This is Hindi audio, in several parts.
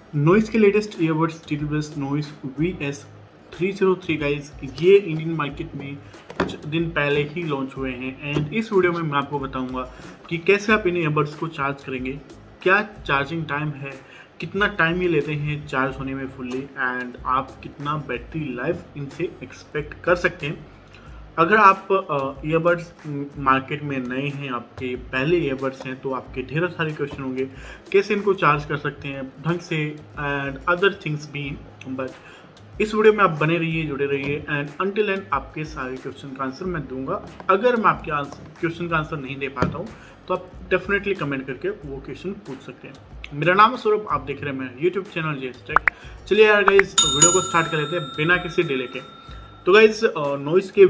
नॉइस के latest earbuds TTBS Noise VS303 guys, ये इंडियन मार्केट में कुछ दिन पहले ही लॉन्च हुए हैं एंड इस वीडियो में मैं आपको बताऊंगा कि कैसे आप इन ईयरबड्स को चार्ज करेंगे, क्या चार्जिंग टाइम है, कितना टाइम ये लेते हैं चार्ज होने में फुल्ली एंड आप कितना बैटरी लाइफ इनसे एक्सपेक्ट कर सकते हैं। अगर आप ईयरबड्स मार्केट में नए हैं, आपके पहले ईयरबड्स हैं, तो आपके ढेर सारे क्वेश्चन होंगे कैसे इनको चार्ज कर सकते हैं ढंग से एंड अदर थिंग्स भी। बट इस वीडियो में आप बने रहिए, जुड़े रहिए एंड अनटिल एंड आपके सारे क्वेश्चन का आंसर मैं दूंगा। अगर मैं आपके क्वेश्चन का आंसर नहीं दे पाता हूँ तो आप डेफिनेटली कमेंट करके वो क्वेश्चन पूछ सकते हैं। मेरा नाम है सौरभ, आप देख रहे हैं मेरा यूट्यूब चैनल जेएस टेक। चलिए यार गाइस, वीडियो को स्टार्ट कर लेते हैं बिना किसी डिले के। तो गाइज नॉइस के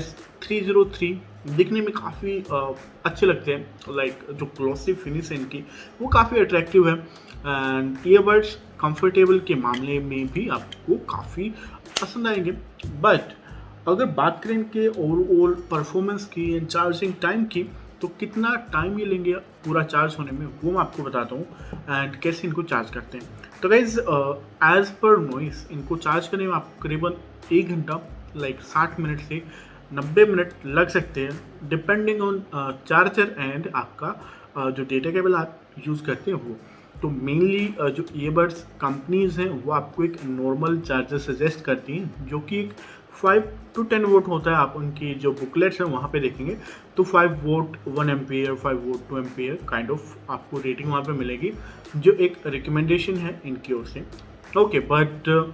VS303 दिखने में काफ़ी अच्छे लगते हैं। लाइक जो ग्लॉसी फिनिश है इनकी वो काफ़ी अट्रैक्टिव है एंड ईयरबड्स कंफर्टेबल के मामले में भी आपको काफ़ी पसंद आएंगे। बट अगर बात करें इनके ओवरऑल परफॉर्मेंस की एंड चार्जिंग टाइम की, तो कितना टाइम ये लेंगे पूरा चार्ज होने में वो मैं आपको बताता हूँ एंड कैसे इनको चार्ज करते हैं। तो गाइज एज पर नॉइस इनको चार्ज करने में आपको करीबन 1 घंटा लाइक 60 मिनट से 90 मिनट लग सकते हैं डिपेंडिंग ऑन चार्जर एंड आपका जो डेटा केबल आप यूज़ करते हैं वो। तो मेनली जो ईयरबड्स कंपनीज हैं वो आपको एक नॉर्मल चार्जर सजेस्ट करती हैं जो कि एक 5 to 10 वोट होता है। आप उनकी जो बुकलेट्स हैं वहाँ पे देखेंगे तो 5 volt 1 ampere, 5 volt 2 ampere kind of आपको रेटिंग वहाँ पे मिलेगी, जो एक रिकमेंडेशन है इनकी ओर से। ओके, बट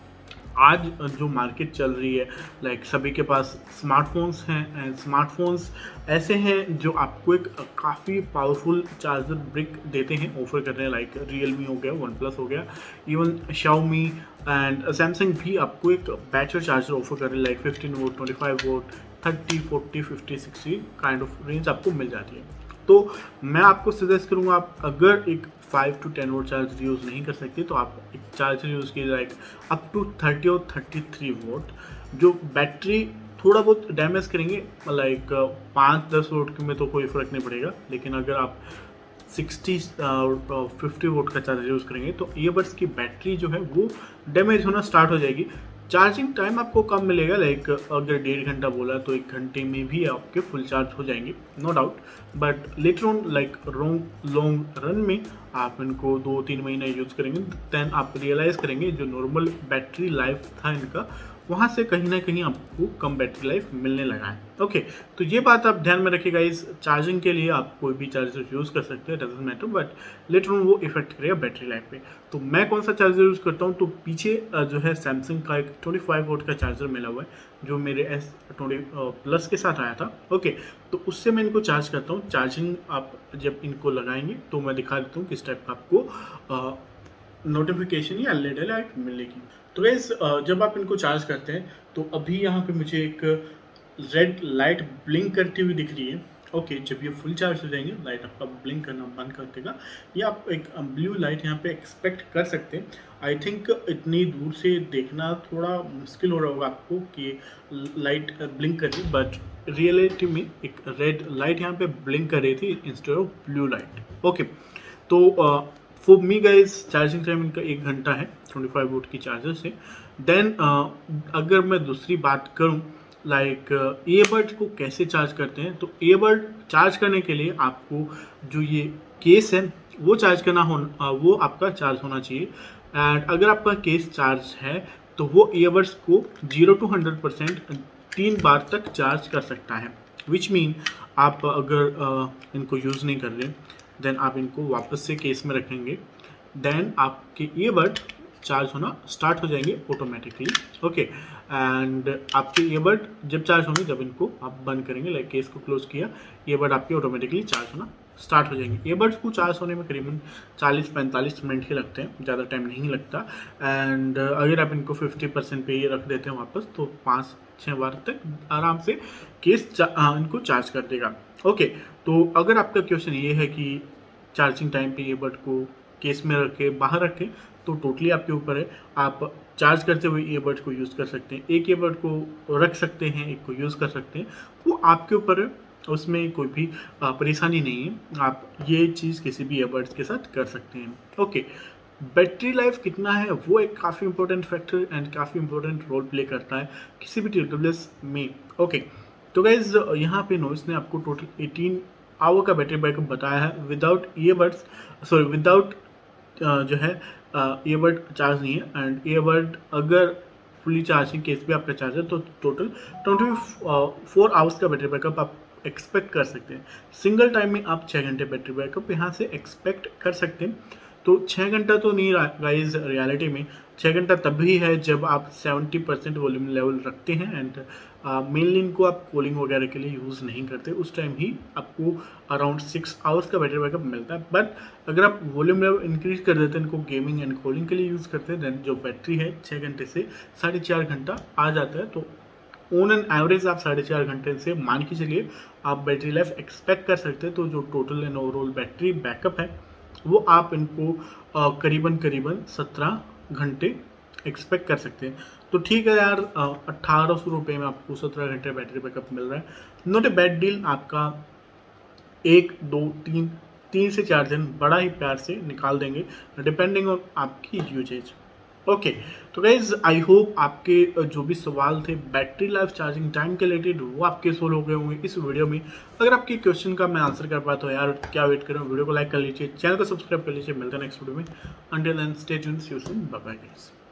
आज जो मार्केट चल रही है लाइक सभी के पास स्मार्टफोन्स हैं एंड स्मार्टफोन्स ऐसे हैं जो आपको एक काफ़ी पावरफुल चार्जर ब्रिक देते हैं, ऑफर कर रहे हैं। लाइक रियलमी हो गया, OnePlus हो गया, इवन Xiaomi एंड सैमसंग भी आपको एक बैटरी चार्जर ऑफर कर रहे हैं। Like 15 volt, 25 volt, 30, 40, 50, 60 kind of range आपको मिल जाती है। तो मैं आपको सजेस्ट करूँगा, आप अगर एक 5 to 10 वोट चार्जर यूज़ नहीं कर सकते तो आप एक चार्जर यूज़ कीजिए लाइक अप टू 30 और 33 वोट, जो बैटरी थोड़ा बहुत डैमेज करेंगे। लाइक 5-10 वोट में तो कोई फ़र्क नहीं पड़ेगा, लेकिन अगर आप 60 और 50 वोट का चार्जर यूज़ करेंगे तो ईयरबड्स की बैटरी जो है वो डैमेज होना स्टार्ट हो जाएगी। चार्जिंग टाइम आपको कम मिलेगा, लाइक अगर 1.5 घंटा बोला तो 1 घंटे में भी आपके फुल चार्ज हो जाएंगे, no doubt. But later on like long run में आप इनको 2-3 महीने यूज़ करेंगे देन आप रियलाइज़ करेंगे जो नॉर्मल बैटरी लाइफ था इनका वहाँ से कहीं ना कहीं आपको कम बैटरी लाइफ मिलने लगा है। ओके, तो ये बात आप ध्यान में रखिएगा। इस चार्जिंग के लिए आप कोई भी चार्जर यूज़ कर सकते हैं, doesn't matter, but later on वो इफेक्ट करेगा बैटरी लाइफ पे। तो मैं कौन सा चार्जर यूज़ करता हूँ, तो पीछे जो है सैमसंग का एक 25 वोट का चार्जर मिला हुआ है जो मेरे S20 प्लस के साथ आया था। ओके, तो उससे मैं इनको चार्ज करता हूँ। चार्जिंग आप जब इनको लगाएंगे तो मैं दिखा देता हूँ किस टाइप का आपको नोटिफिकेशन या LED लाइट मिलेगी। तो गाइस जब आप इनको चार्ज करते हैं तो अभी यहाँ पे मुझे एक रेड लाइट ब्लिंक करती हुई दिख रही है। ओके, जब ये फुल चार्ज हो जाएंगे लाइट आपका ब्लिंक करना बंद कर देगा, या आप एक ब्लू लाइट यहाँ पे एक्सपेक्ट कर सकते हैं। आई थिंक इतनी दूर से देखना थोड़ा मुश्किल हो रहा होगा आपको कि लाइट ब्लिंक कर रही, बट रियलिटी में एक रेड लाइट यहाँ पे ब्लिंक कर रही थी instead of blue light. Okay, तो for me guys charging time इनका 1 घंटा है 25 वोट की चार्जर से। देन अगर मैं दूसरी बात करूं लाइक ईयरबड को कैसे चार्ज करते हैं, तो ईयरबड चार्ज करने के लिए आपको जो ये केस है वो चार्ज करना वो आपका चार्ज होना चाहिए। एंड अगर आपका केस चार्ज है तो वो ईयरबड्स को 0 to 100% 3 बार तक चार्ज कर सकता है। विच मीन आप अगर इनको यूज़ नहीं कर रहे देन आप इनको वापस से केस में रखेंगे, देन आपके ईयरबड चार्ज होना स्टार्ट हो जाएंगे ऑटोमेटिकली। ओके, एंड आपके ईयरबड जब चार्ज होंगे जब इनको आप बंद करेंगे, लाइक केस को क्लोज किया, ईयरबड आपके ऑटोमेटिकली चार्ज होना स्टार्ट हो जाएंगे। ईयरबड्स को चार्ज होने में करीबन 40-45 मिनट ही लगते हैं, ज़्यादा टाइम नहीं लगता। एंड अगर आप इनको 50% पे ये रख देते हैं वापस तो 5-6 बार तक आराम से केस इनको चार्ज कर देगा। ओके, तो अगर आपका क्वेश्चन ये है कि चार्जिंग टाइम पे ईयरबड को केस में रखे बाहर रखें, तो टोटली आपके ऊपर है। आप चार्ज करते हुए ईयरबड को यूज़ कर सकते हैं, एक ईयरबड को रख सकते हैं, एक को यूज़ कर सकते हैं, वो आपके ऊपर है, उसमें कोई भी परेशानी नहीं है। आप ये चीज़ किसी भी ईयरबड्स के साथ कर सकते हैं। ओके, बैटरी लाइफ कितना है वो एक काफ़ी इंपॉर्टेंट फैक्टर एंड काफ़ी इंपॉर्टेंट रोल प्ले करता है किसी भी TWS में। ओके, तो गाइज यहाँ पे नॉइस ने आपको टोटल 18 आवर का बैटरी बैकअप बताया है विदाउट ईयरबड्स, सॉरी विदाउट जो है ईयरबड चार्ज नहीं है। एंड ईयरबड अगर फुली चार्जिंग केस भी आपका चार्ज है तो टोटल 24 आवर्स का बैटरी बैकअप आप एक्सपेक्ट कर सकते हैं। सिंगल टाइम में आप 6 घंटे बैटरी बैकअप यहाँ से एक्सपेक्ट कर सकते हैं। तो 6 घंटा तो नहीं गाइज, रियलिटी में 6 घंटा तभी है जब आप 70% वॉल्यूम लेवल रखते हैं एंड मेनली इनको आप कूलिंग वगैरह के लिए यूज़ नहीं करते, उस टाइम ही आपको अराउंड 6 आवर्स का बैटरी बैकअप मिलता है। बट अगर आप वॉल्यूम लेवल इंक्रीज कर देते हैं, इनको गेमिंग एंड कूलिंग के लिए यूज़ करते हैं, देन जो बैटरी है 6 घंटे से 4.5 घंटा आ जाता है। तो ऑन एन एवरेज आप 4.5 घंटे से मान के चलिए आप बैटरी लाइफ एक्सपेक्ट कर सकते हैं। तो जो total and overall battery backup है वो आप इनको करीबन 17 घंटे एक्सपेक्ट कर सकते हैं। तो ठीक है यार, 1800 रुपये में आपको 17 घंटे बैटरी बैकअप मिल रहा है, नॉट ए बैड डील। आपका 1, 2, 3 से 4 दिन बड़ा ही प्यार से निकाल देंगे डिपेंडिंग ऑन आपकी यूजेज। ओके, तो गाइज आई होप आपके जो भी सवाल थे बैटरी लाइफ चार्जिंग टाइम के रिलेटेड वो आपके सोल्व हो गए होंगे इस वीडियो में। अगर आपके क्वेश्चन का मैं आंसर कर पाया तो यार क्या वेट करें, वीडियो को लाइक कर लीजिए, चैनल को सब्सक्राइब कर लीजिए। मिलते हैं नेक्स्ट वीडियो में। Until then stay tuned, see you soon, bye bye guys.